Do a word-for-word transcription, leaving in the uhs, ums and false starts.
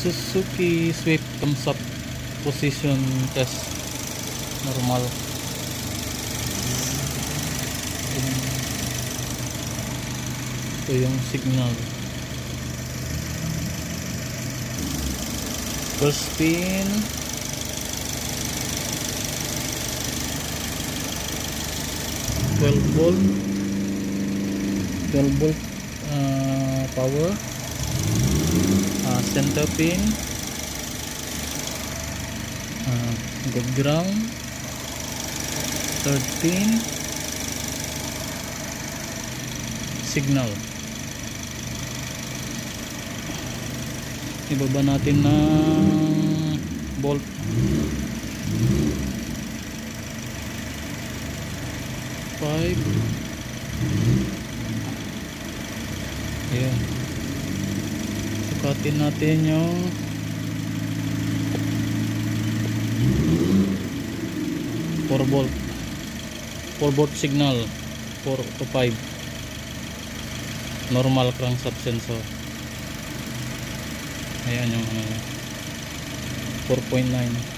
Suzuki Swift thumbs up position test normal. Ito yung signal. First pin, twelve volt twelve volt uh, power. Uh, center pin, uh, good ground. Third pin, signal. Ibaba natin ng bolt. Five. Ayan. Sukatin natin yung four volt four volt signal, four to five. Normal crankshaft sensor. Ayan yung ano, four point nine.